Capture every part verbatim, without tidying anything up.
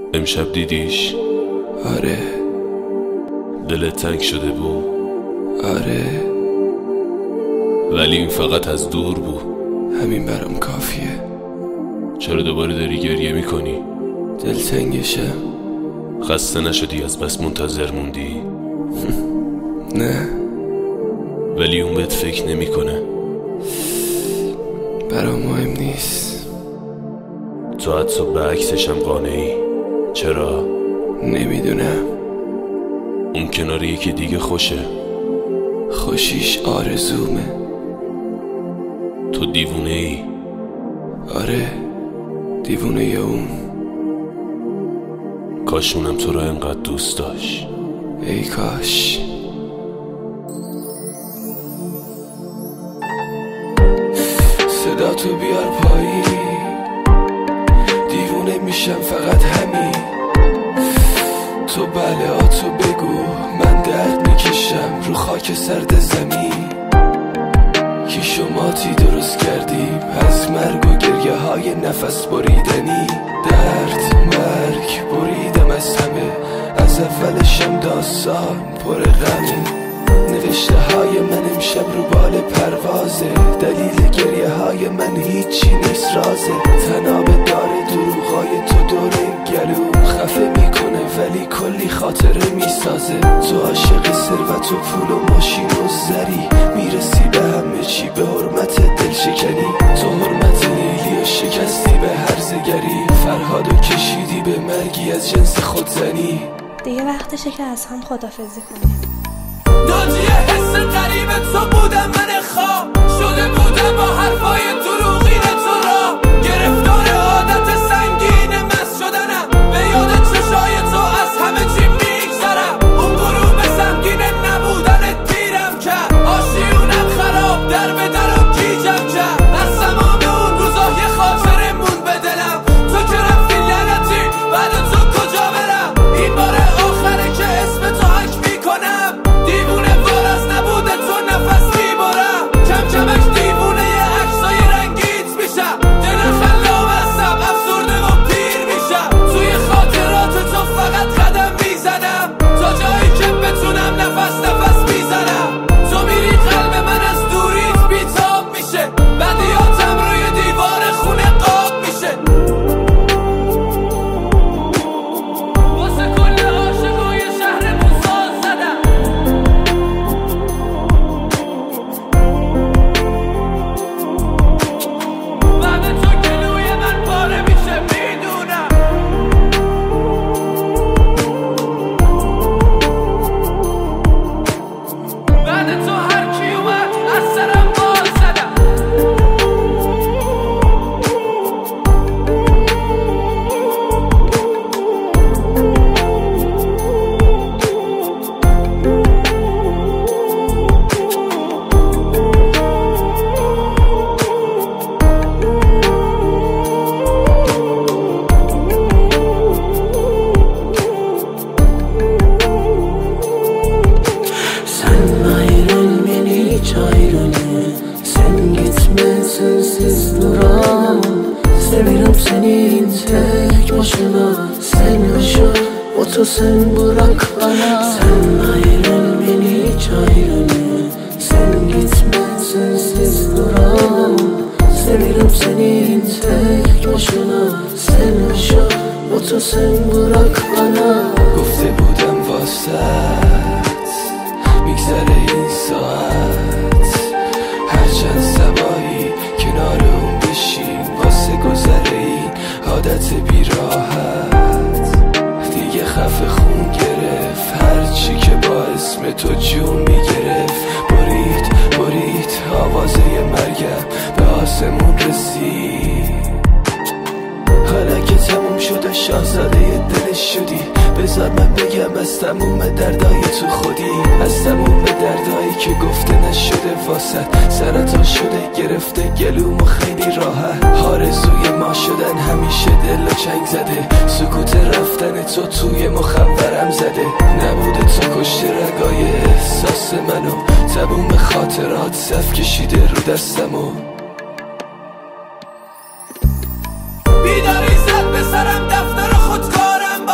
امشب دیدیش؟ آره. دلت تنگ شده بود؟ آره، ولی این فقط از دور بود. همین برام کافیه. چرا دوباره داری گریه میکنی؟ دلتنگشم. خسته نشدی از بس منتظر موندی؟ نه، ولی اون بهت فکر نمیکنه. برام مهم نیست. تو حتی به عکسشم قانعی. چرا؟ نمیدونم. اون کنار یکی دیگه خوشه. خوشیش آرزومه. تو دیوونه ای. آره، دیوونه یا اون. کاشونم تو را انقدر دوست داشت. ای کاش. صدا تو بیار پایی، دیوونه میشم فقط همین. تو بله ها تو بگو، من درد میکشم رو خاک سرد زمین. کی شماتی درست کردیم از مرگ و گریه های نفس بریدنی. درد مرگ بریدم از همه، از اولشم داستان پر غمه. نوشته های من امشب رو بال پروازه، دلیل گریه های من هیچی نیست رازه. تناب داره دروغای تو دور گلو خفه میکنه ولی کلی خاطره میسازه. تو عاشق ثروت و پول و ماشین و زری، میرسی به همه چی به حرمت دل شکنی. تو حرمت لیلی و شکستی به هرزگری، فرهادو کشیدی به مرگی از جنس خودزنی. دیگه وقتشه که از هم خدافزی کنیم. ناجیه حس غریب تو بودم، من خواب شده بودم با حرفای دروغین تو را. گرفتار عادت سنگین مست شدنم، به یاد چشای تو از همه چی میگذرم. اون غروب سنگین نبودن تیرم کرد، آشیونم خراب در به در و گیجم کرد. از تمام اون روزا یه خاطره مون به دلم، تو که رفتی لعنتی بعد تو کجا برم. این بار آخره که اسم تو حک میکنم، دیوونه وار از نبوده تو نفس میبرم. کم کمش دیوونه یه عکسای رنگیت میشم، دل خلام هستم افسرده و پیر میشم. توی خاطرات تو فقط قدم میزنم، تا جایی که بتونم نفس نفس میزنم. تو میری قلب من از دوریت بیتاب میشه، بدیاتم روی دیوار خونه قاب میشه. واسه کل عاشقای شهرمون ساز زدم. بعد تو گلوی من پاره میشه میدونم. بعد تو هر کی اومد از سرم باز زدم. Sen ayrıl beni hiç ayrılma, sen gitme sensiz duramam. Seviyorum seni tek başına, sen yaşa otur sen bırak bana. Sen ayrıl beni hiç ayrılma, sen gitme sensiz duramam. Seviyorum seni tek başına, sen yaşa otur sen bırak bana. گفته بودم واسط میگذره این ساعت، هرچند سبایی کنار اون بشین واسه گذره این عادت بیراحت. دیگه خفه خون گرفت هرچی که با اسم تو جون میگرفت. برید برید آوازه مرگم به آسمون رسید. حالا که تموم شده شاهزاده دلش شدی، بذار من بگم از تموم دردای تو خودی. از تموم دردایی که گفته نشده واسد، سرطان شده گرفته گلوم و خیلی راحت. آرزوی ما شدن همیشه دل و چنگ زده، سکوت رفتن تو توی مخورم زده. نبوده تو کشته رگای احساس منو، تموم خاطرات صف کشیده رو دستمو. بیداری زد به سرم دفتر خودکارم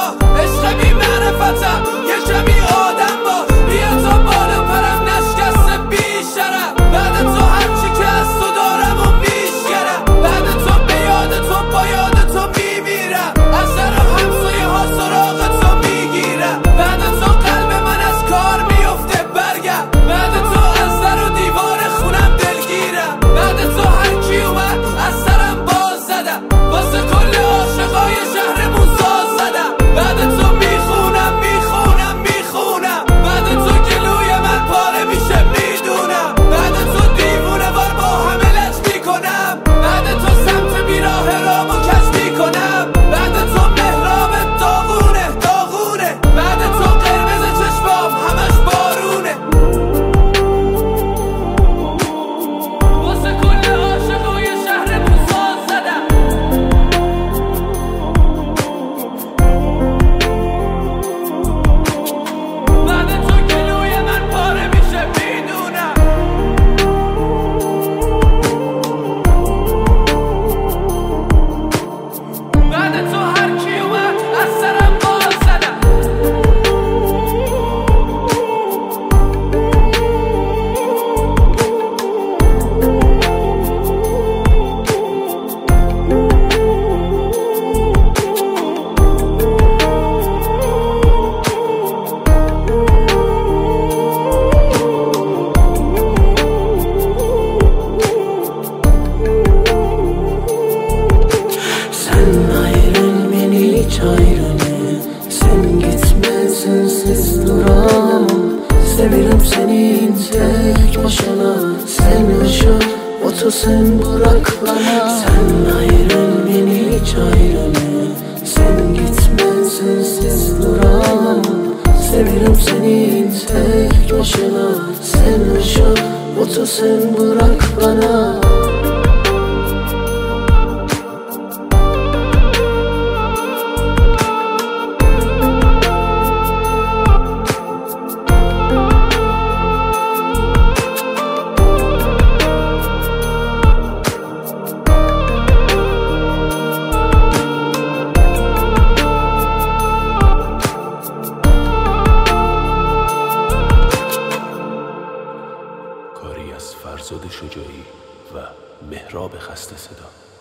ayrını. Sen gitme sensiz duramam. Severim senin tek başına. Sen yaşa otur sen bırak bana. Sen ayrıl beni hiç ayrını. Sen gitme sensiz duramam. Severim senin tek başına. Sen yaşa otur sen bırak bana. کاری از فرزاد شجاعی و مهراب خسته صدا.